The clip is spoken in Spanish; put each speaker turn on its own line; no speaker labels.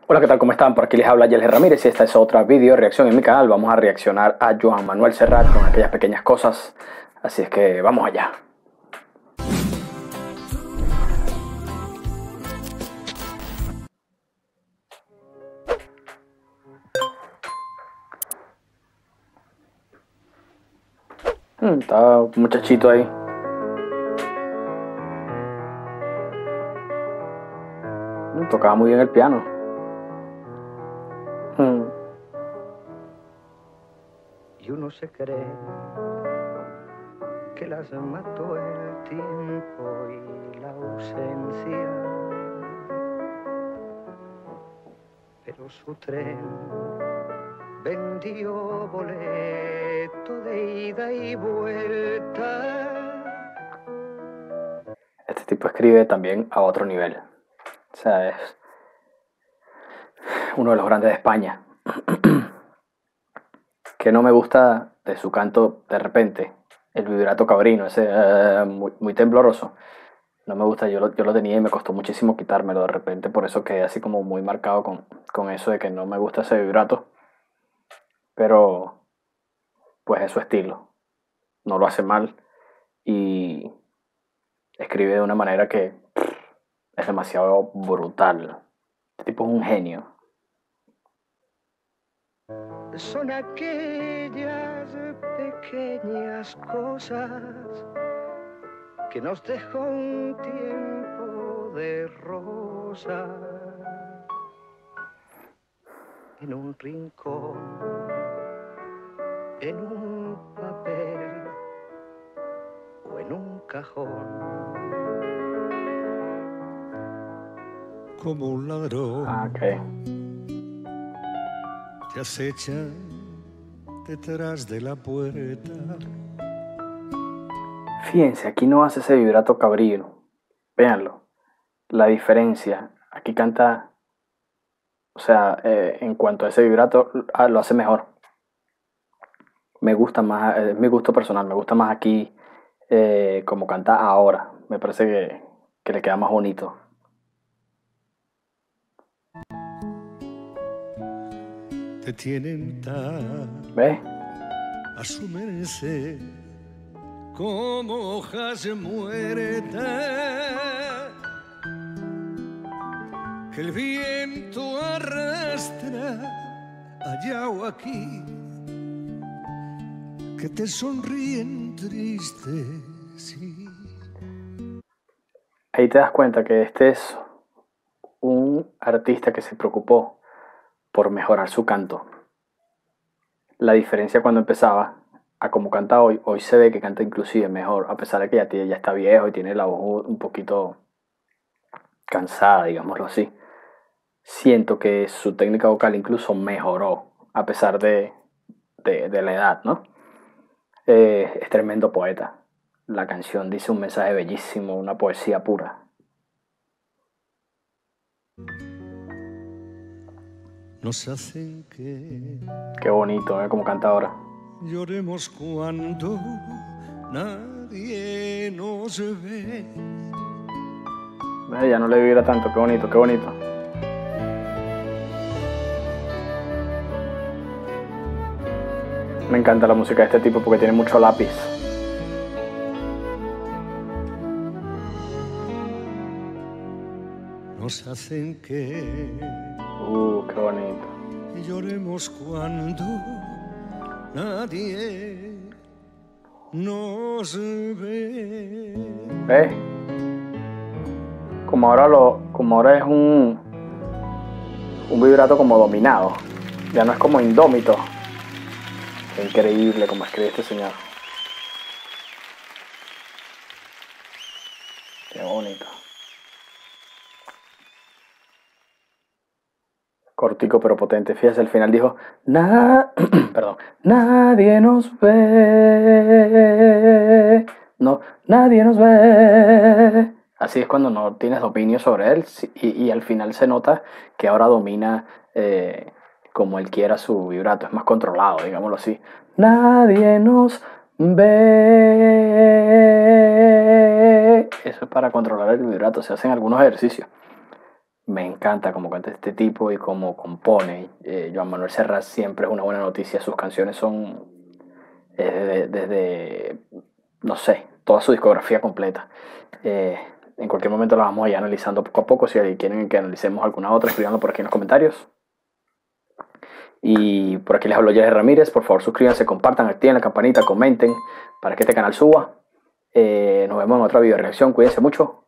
Hola, ¿qué tal? ¿Cómo están? Por aquí les habla Yelger Ramírez y esta es otra video reacción en mi canal. Vamos a reaccionar a Joan Manuel Serrat con aquellas pequeñas cosas. Así es que vamos allá. Está un muchachito ahí. Tocaba muy bien el piano.
Y uno se cree que las mató el tiempo y la ausencia, pero su tren vendió boleto de ida y vuelta.
Este tipo escribe también a otro nivel. O sea, es uno de los grandes de España. Que no me gusta de su canto de repente, el vibrato cabrino, ese muy tembloroso. No me gusta, yo lo tenía y me costó muchísimo quitármelo de repente, por eso quedé así como muy marcado con eso de que no me gusta ese vibrato. Pero pues es su estilo, no lo hace mal y escribe de una manera que es demasiado brutal. Este tipo es un genio.
Son aquellas pequeñas cosas que nos dejó un tiempo de rosa en un rincón, en un papel o en un cajón.
Como un ladrón
Okay.
te acecha detrás de la puerta.
Fíjense, aquí no hace ese vibrato cabrino. Véanlo. La diferencia. Aquí canta, o sea, en cuanto a ese vibrato, lo hace mejor. Me gusta más, es mi gusto personal, me gusta más aquí como canta ahora. Me parece que le queda más bonito.
Te tienen tan
¿Ves?
a su merced como hojas muertas que el viento arrastra allá o aquí, que te sonríen tristes, sí.
Ahí te das cuenta que este es un artista que se preocupó por mejorar su canto. La diferencia cuando empezaba a como canta hoy, hoy se ve que canta inclusive mejor, a pesar de que ya está viejo y tiene la voz un poquito cansada, digámoslo así. Siento que su técnica vocal incluso mejoró, a pesar de la edad, ¿no? Es tremendo poeta. La canción dice un mensaje bellísimo, una poesía pura.
Nos hacen que
Qué bonito, ¿eh? Como canta ahora.
lloremos cuando nadie nos ve.
Ya no le vibra tanto, qué bonito, qué bonito. Me encanta la música de este tipo porque tiene mucho lápiz.
Nos hacen que
Qué bonito.
lloremos cuando nadie nos ve.
¿Ves? Como ahora es un vibrato como dominado. Ya no es como indómito. Qué increíble como escribe este señor. Qué bonito. Cortico pero potente. Fíjese, al final dijo, perdón, nadie nos ve. No, nadie nos ve. Así es cuando no tienes dominio sobre él y al final se nota que ahora domina como él quiera su vibrato, es más controlado, digámoslo así. Nadie nos ve. Eso es para controlar el vibrato, se hacen algunos ejercicios. Me encanta cómo canta este tipo y cómo compone. Joan Manuel Serrat siempre es una buena noticia. Sus canciones son desde, no sé, toda su discografía completa. Eh, en cualquier momento la vamos a ir analizando poco a poco. Si quieren que analicemos alguna otra, escribanlo por aquí en los comentarios. Y por aquí les hablo Jerry Ramírez. Por favor, suscríbanse, compartan, activen la campanita, comenten para que este canal suba. Nos vemos en otra video reacción. Cuídense mucho.